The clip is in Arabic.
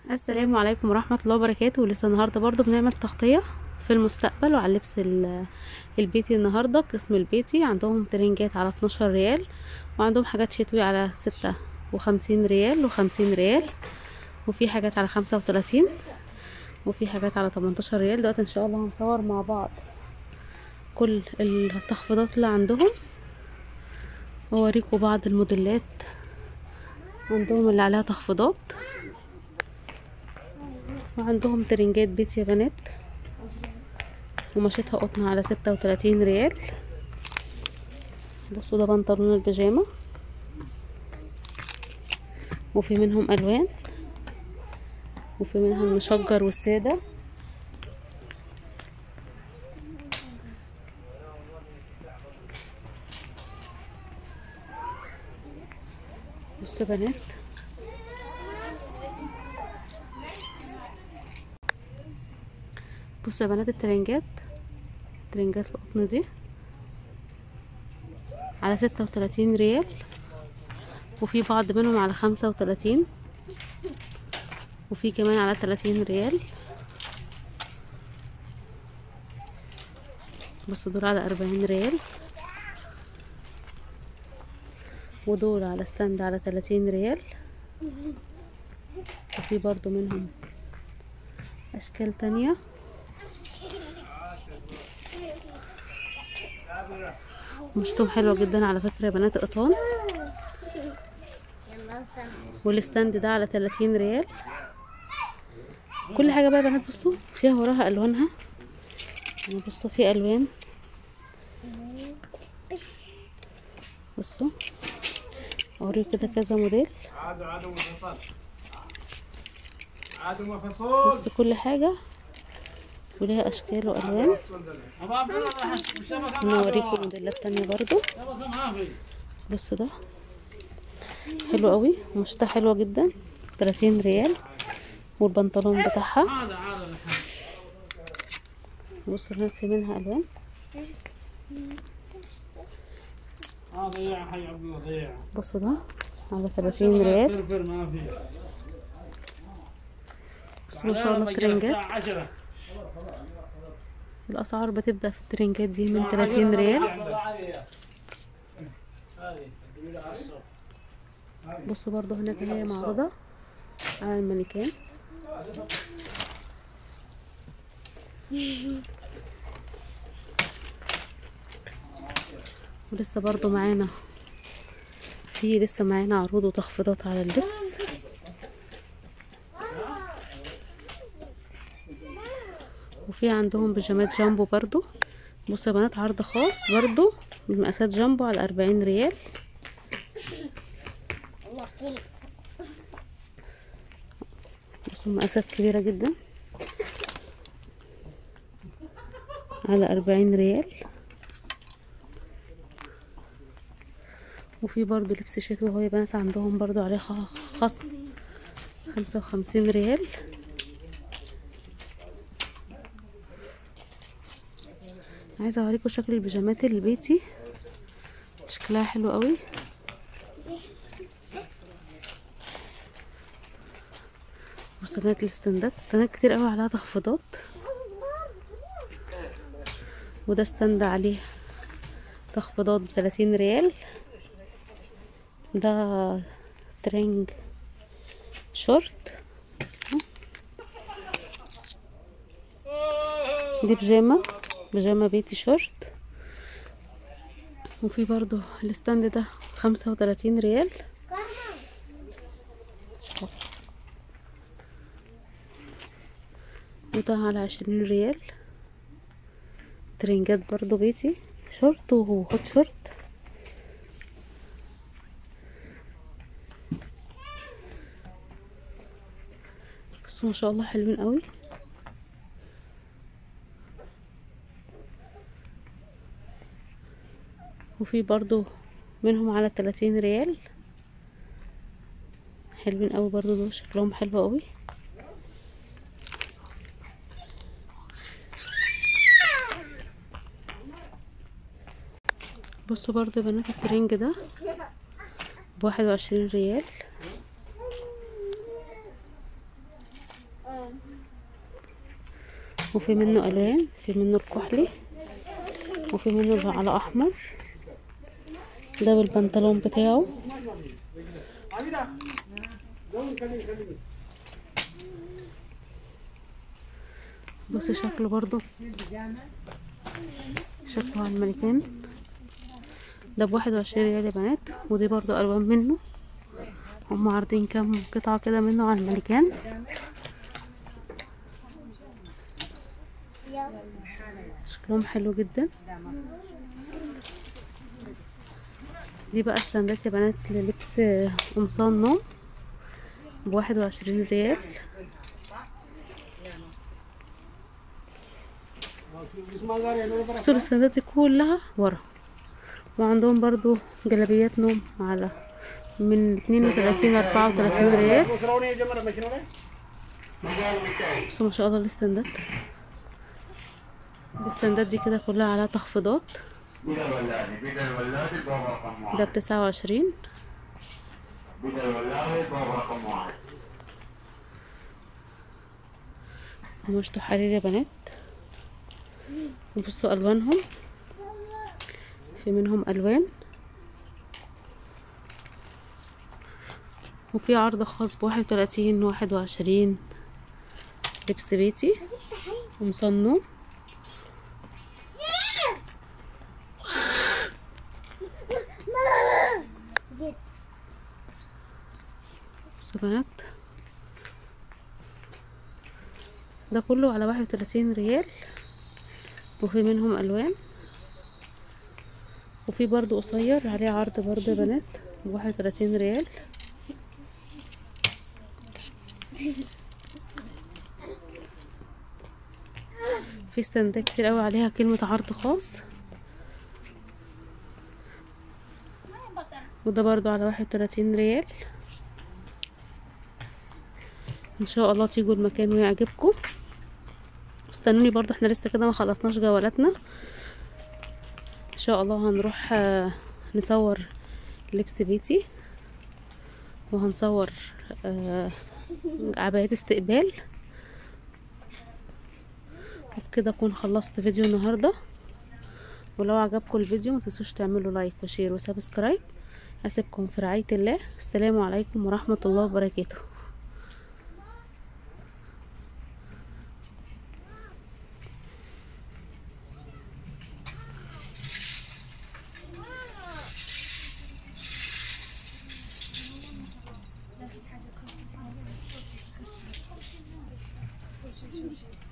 السلام عليكم ورحمة الله وبركاته. لسه النهاردة برضو بنعمل تغطية في المستقبل وعلى اللبس البيتي. النهاردة قسم البيتي عندهم ترنجات على 12 ريال، وعندهم حاجات شتوي على 56 ريال و50 ريال، وفي حاجات على 35، وفي حاجات على 18 ريال. دلوقتي ان شاء الله هنصور مع بعض كل التخفيضات اللي عندهم، واوريكم بعض الموديلات عندهم اللي عليها تخفيضات. وعندهم ترنجات بيت يا بنات، ومشيتها قطن على 36 ريال. بصوا ده بنطلون البيجامه، وفي منهم الوان، وفي منها المشجر والساده. بصوا يا بنات، بصوا يا بنات الترنجات القطن دي على 36 ريال، وفي بعض منهم على 35، وفي كمان على 30 ريال. بس دول على 40 ريال، ودول على ستاند على 30 ريال. وفي برضو منهم اشكال تانية. مشتهم حلوة جدا على فكرة يا بنات، قطان. والستاند ده على 30 ريال. كل حاجة بقى يا بنات بصوا فيها وراها الوانها. بصوا في الوان، بصوا اوريكم كده كذا موديل. بصوا كل حاجة وليها اشكال والوان. انا اوريكم موديلات تانية برضو. بصوا ده حلو قوي، مشتها حلوة جدا، 30 ريال. والبنطلون بتاعها بصوا هنا في منها الوان. بصوا ده على 30 ريال. بصوا ما شاء الله الترنجات. الاسعار بتبدأ في الترنجات دي من 30 ريال. بصوا برضو هناك هي معروضة على المانيكان. ولسه برضو معانا عروض وتخفيضات على اللبس. وفي عندهم بيجامات جامبو برضو. بصوا يا بنات عرض خاص برضو بمقاسات جامبو على 40 ريال. بصوا مقاسات كبيرة جدا على 40 ريال. وفي برضو لبس شتوي اهو يا بنات، عندهم برضو عليه خصم 55 ريال. عايزه اوريكم شكل البيجامات البيتي، شكلها حلو قوي. بصوا بنات الستاندات كتير قوي عليها تخفيضات. وده ستاند عليه تخفيضات ب30 ريال. ده ترنج شورت. دي بيجامه بيتي شورت. وفي برضو الستاند ده 35 ريال. وده على 20 ريال. ترنجات برضو بيتي شورت وهوت شورت. بصوا ما شاء الله حلوين قوي. وفي برضو منهم على 30 ريال، حلوين قوي برضو، دول شكلهم حلو قوي. بصوا برضو يا بنات الترنج ده ب21 ريال. وفي منه الوان، في منه الكحلي، وفي منه اللي على احمر. ده بالبنطلون بتاعه. بص شكله برضو، شكله على المانيكان. ده ب21 ريال يا بنات. ودي برضو الوان منه، هم عارضين كام قطعة كده منه على المانيكان. شكلهم حلو جدا. دي بقى استندات يا بنات للبس قمصان نوم ب21 ريال. بصوا الاستندات دي كلها ورا. وعندهم برضو جلابيات نوم على من 32 ل 34 ريال. بصوا ما شاء الله الاستندات. الاستندات دي كده كلها على تخفيضات. ده ب29. قماشته حرير يا بنات. بصوا الوانهم، في منهم الوان. وفي عرض خاص ب31 و21. لبس بيتي ومصنوع. بصوا بنات، ده كله على 31 ريال. وفي منهم الوان، وفي برضو قصير عليه عرض برضو يا بنات ب31 ريال. في استندات كتير قوي عليها كلمة عرض خاص. وده برضو على 31 ريال. ان شاء الله تيجوا المكان ويعجبكم. استنوني برضو، احنا لسه كده ما خلصناش جولاتنا. ان شاء الله هنروح نصور لبس بيتي، وهنصور عبايات استقبال. وبكده اكون خلصت فيديو النهارده. ولو عجبكم الفيديو ما تنسوش تعملوا لايك وشير وسبسكرايب. اسيبكم في رعاية الله. السلام عليكم ورحمة الله وبركاته. حاجة